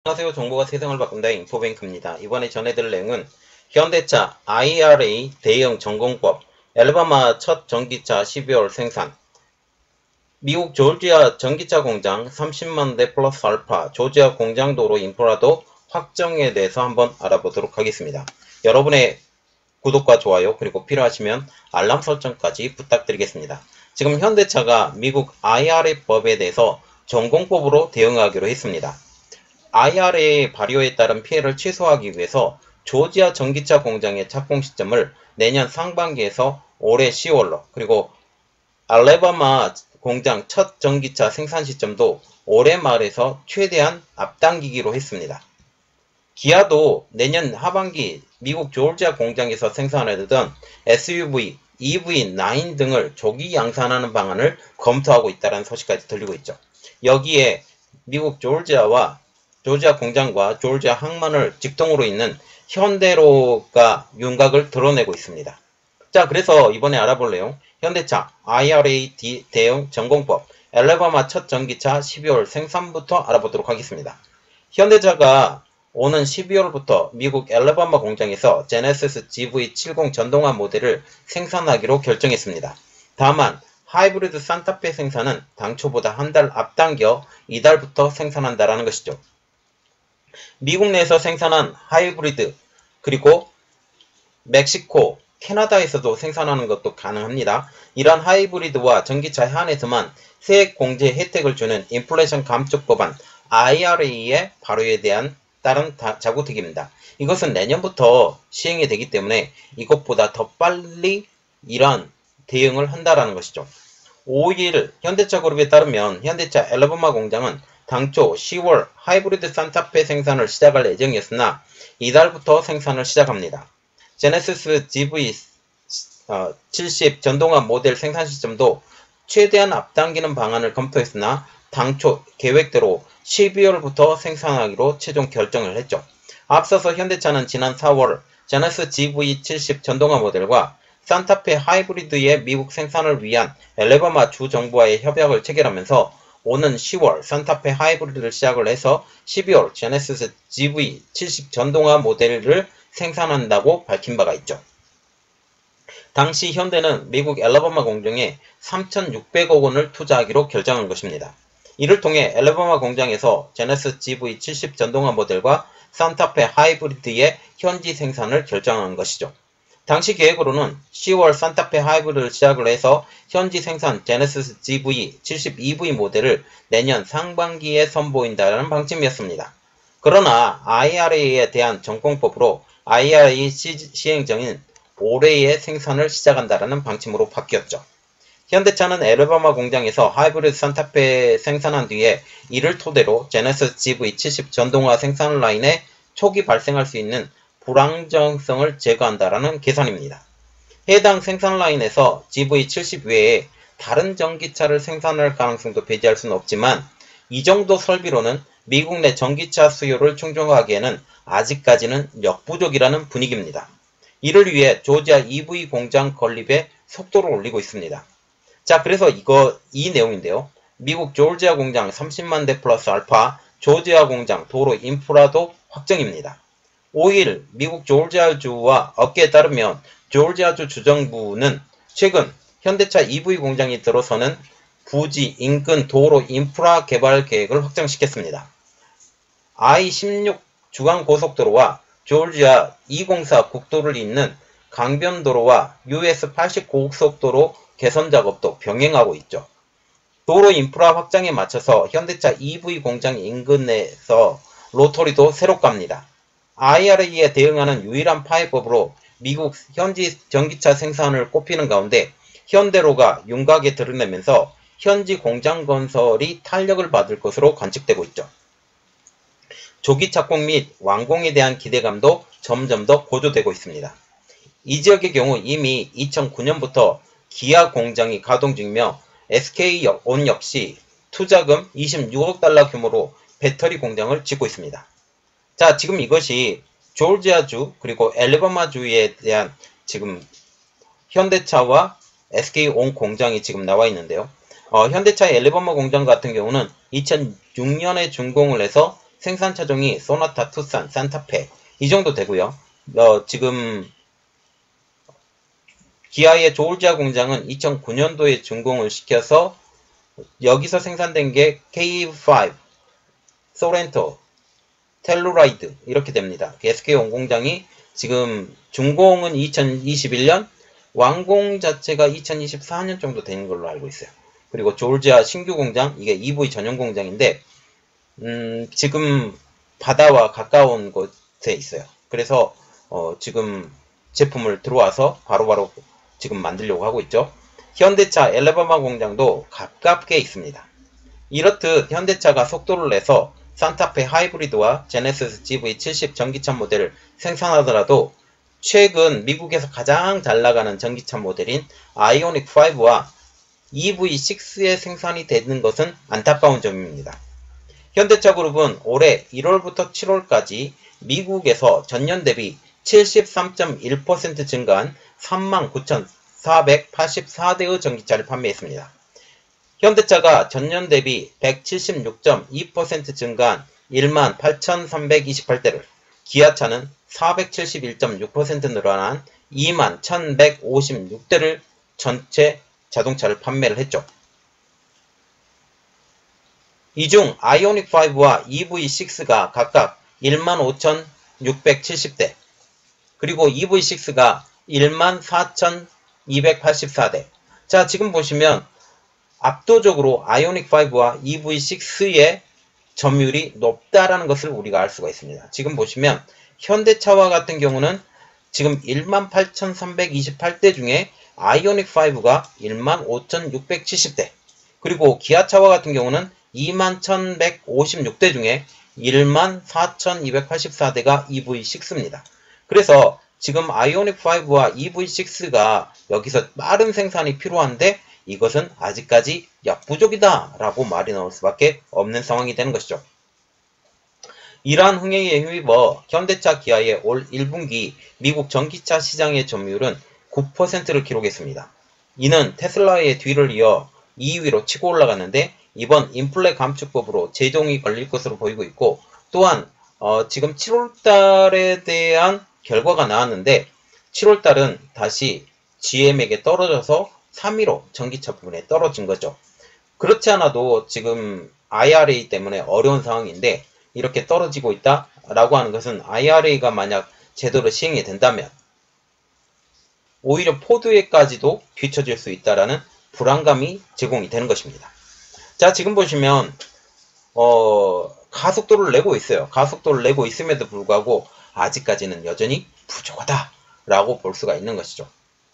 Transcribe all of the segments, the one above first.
안녕하세요. 정보가 세상을 바꾼다 인포뱅크입니다. 이번에 전해드릴 내용은 현대차 IRA 대형 전공법, 엘바마 첫 전기차 12월 생산, 미국 조지아 전기차 공장 30만 대 플러스 알파, 조지아 공장 도로 인프라도 확정에 대해서 한번 알아보도록 하겠습니다. 여러분의 구독과 좋아요 그리고 필요하시면 알람 설정까지 부탁드리겠습니다. 지금 현대차가 미국 IRA 법에 대해서 전공법으로 대응하기로 했습니다. IRA 발효에 따른 피해를 최소화하기 위해서 조지아 전기차 공장의 착공 시점을 내년 상반기에서 올해 10월로, 그리고 알래바마 공장 첫 전기차 생산 시점도 올해 말에서 최대한 앞당기기로 했습니다. 기아도 내년 하반기 미국 조지아 공장에서 생산하던 SUV, EV9 등을 조기 양산하는 방안을 검토하고 있다는 소식까지 들리고 있죠. 여기에 미국 조지아 공장과 조지아 항만을 직통으로 잇는 현대로가 윤곽을 드러내고 있습니다. 자, 그래서 이번에 알아볼 내용, 현대차 IRA 대응 전공법, 엘레바마 첫 전기차 12월 생산부터 알아보도록 하겠습니다. 현대차가 오는 12월부터 미국 엘레바마 공장에서 제네시스 GV70 전동화 모델을 생산하기로 결정했습니다. 다만 하이브리드 산타페 생산은 당초보다 한 달 앞당겨 이달부터 생산한다라는 것이죠. 미국 내에서 생산한 하이브리드, 그리고 멕시코, 캐나다에서도 생산하는 것도 가능합니다. 이러한 하이브리드와 전기차에 한해서만 세액 공제 혜택을 주는 인플레이션 감축 법안 IRA의 발효에 대한 따른 자구택입니다. 이것은 내년부터 시행이 되기 때문에 이것보다 더 빨리 이러한 대응을 한다라는 것이죠. 5일 현대차 그룹에 따르면 현대차 엘레바마 공장은 당초 10월 하이브리드 산타페 생산을 시작할 예정이었으나 이달부터 생산을 시작합니다. 제네시스 GV70 전동화 모델 생산 시점도 최대한 앞당기는 방안을 검토했으나 당초 계획대로 12월부터 생산하기로 최종 결정을 했죠. 앞서서 현대차는 지난 4월 제네시스 GV70 전동화 모델과 산타페 하이브리드의 미국 생산을 위한 엘레바마 주 정부와의 협약을 체결하면서 오는 10월 산타페 하이브리드를 시작을 해서 12월 제네시스 GV70 전동화 모델을 생산한다고 밝힌 바가 있죠. 당시 현대는 미국 엘레바마 공장에 3,600억 원을 투자하기로 결정한 것입니다. 이를 통해 엘레바마 공장에서 제네시스 GV70 전동화 모델과 산타페 하이브리드의 현지 생산을 결정한 것이죠. 당시 계획으로는 10월 산타페 하이브리드를 시작을 해서 현지 생산 제네시스 GV70 EV 모델을 내년 상반기에 선보인다는 방침이었습니다. 그러나 IRA에 대한 전공법으로 IRA 시행정인 올해의 생산을 시작한다는 방침으로 바뀌었죠. 현대차는 엘레바마 공장에서 하이브리드 산타페 생산한 뒤에 이를 토대로 제네시스 GV70 전동화 생산 라인에 초기 발생할 수 있는 불안정성을 제거한다라는 계산입니다. 해당 생산 라인에서 GV70 외에 다른 전기차를 생산할 가능성도 배제할 수는 없지만 이 정도 설비로는 미국 내 전기차 수요를 충족하기에는 아직까지는 역부족이라는 분위기입니다. 이를 위해 조지아 EV 공장 건립에 속도를 올리고 있습니다. 자, 그래서 이 내용인데요. 미국 조지아 공장 30만 대 플러스 알파, 조지아 공장 도로 인프라도 확정입니다. 5일 미국 조지아주와 업계에 따르면 조지아주 주정부는 최근 현대차 EV 공장이 들어서는 부지 인근 도로 인프라 개발 계획을 확정시켰습니다. I-16 주간고속도로와 조지아 204 국도를 잇는 강변도로와 US80 고속도로 개선 작업도 병행하고 있죠. 도로 인프라 확장에 맞춰서 현대차 EV 공장 인근에서 로터리도 새로 깝니다. IRA에 대응하는 유일한 파해법으로 미국 현지 전기차 생산을 꼽히는 가운데 현대로가 윤곽에 드러내면서 현지 공장 건설이 탄력을 받을 것으로 관측되고 있죠. 조기 착공 및 완공에 대한 기대감도 점점 더 고조되고 있습니다. 이 지역의 경우 이미 2009년부터 기아 공장이 가동 중이며 SK온 역시 투자금 26억 달러 규모로 배터리 공장을 짓고 있습니다. 자, 지금 이것이 조지아주 그리고 엘레바마주에 대한 지금 현대차와 SK온 공장이 지금 나와 있는데요. 현대차의 엘레바마 공장 같은 경우는 2006년에 준공을 해서 생산 차종이 소나타, 투싼, 산타페 이 정도 되고요. 지금 기아의 조르지아 공장은 2009년도에 준공을 시켜서 여기서 생산된 게 K5, 소렌토, 텔루라이드 이렇게 됩니다. SK 원공장이 지금 준공은 2021년, 완공 자체가 2024년 정도 되는 걸로 알고 있어요. 그리고 조르지아 신규 공장, 이게 EV 전용 공장인데 지금 바다와 가까운 곳에 있어요. 그래서 지금 제품을 들어와서 바로바로 지금 만들려고 하고 있죠. 현대차 엘레바마 공장도 가깝게 있습니다. 이렇듯 현대차가 속도를 내서 산타페 하이브리드와 제네시스 GV70 전기차 모델을 생산하더라도 최근 미국에서 가장 잘 나가는 전기차 모델인 아이오닉5와 EV6의 생산이 되는 것은 안타까운 점입니다. 현대차 그룹은 올해 1월부터 7월까지 미국에서 전년 대비 73.1% 증가한 39,484대의 전기차를 판매했습니다. 현대차가 전년 대비 176.2% 증가한 18,328대를, 기아차는 471.6% 늘어난 21,156대를 전체 자동차를 판매를 했죠. 이 중 아이오닉5와 EV6가 각각 15,670대, 그리고 EV6가 14,284대. 자, 지금 보시면 압도적으로 아이오닉5와 EV6의 점유율이 높다라는 것을 우리가 알 수가 있습니다. 지금 보시면 현대차와 같은 경우는 지금 18,328대 중에 아이오닉5가 15,670대, 그리고 기아차와 같은 경우는 21,156대 중에 14,284대가 EV6입니다. 그래서 지금 아이오닉5와 EV6가 여기서 빠른 생산이 필요한데 이것은 아직까지 역부족이다 라고 말이 나올 수밖에 없는 상황이 되는 것이죠. 이러한 흥행에 힘입어 현대차, 기아의 올 1분기 미국 전기차 시장의 점유율은 9%를 기록했습니다. 이는 테슬라의 뒤를 이어 2위로 치고 올라갔는데 이번 인플레 감축법으로 제동이 걸릴 것으로 보이고 있고, 또한 지금 7월달에 대한 결과가 나왔는데 7월달은 다시 GM에게 떨어져서 3위로 전기차 부분에 떨어진 거죠. 그렇지 않아도 지금 IRA 때문에 어려운 상황인데 이렇게 떨어지고 있다라고 하는 것은 IRA가 만약 제대로 시행이 된다면 오히려 포드에까지도 뒤처질 수 있다라는 불안감이 제공이 되는 것입니다. 자, 지금 보시면 가속도를 내고 있어요. 가속도를 내고 있음에도 불구하고 아직까지는 여전히 부족하다라고 볼 수가 있는 것이죠.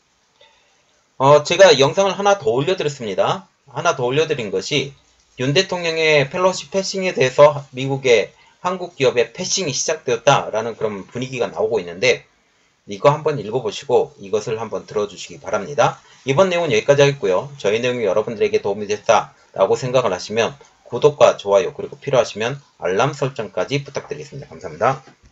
제가 영상을 하나 더 올려드렸습니다. 하나 더 올려드린 것이 윤 대통령의 펠로시 패싱에 대해서 미국의 한국 기업의 패싱이 시작되었다라는 그런 분위기가 나오고 있는데, 이거 한번 읽어보시고 이것을 한번 들어주시기 바랍니다. 이번 내용은 여기까지 하겠고요. 저희 내용이 여러분들에게 도움이 됐다라고 생각을 하시면 구독과 좋아요, 그리고 필요하시면 알람 설정까지 부탁드리겠습니다. 감사합니다.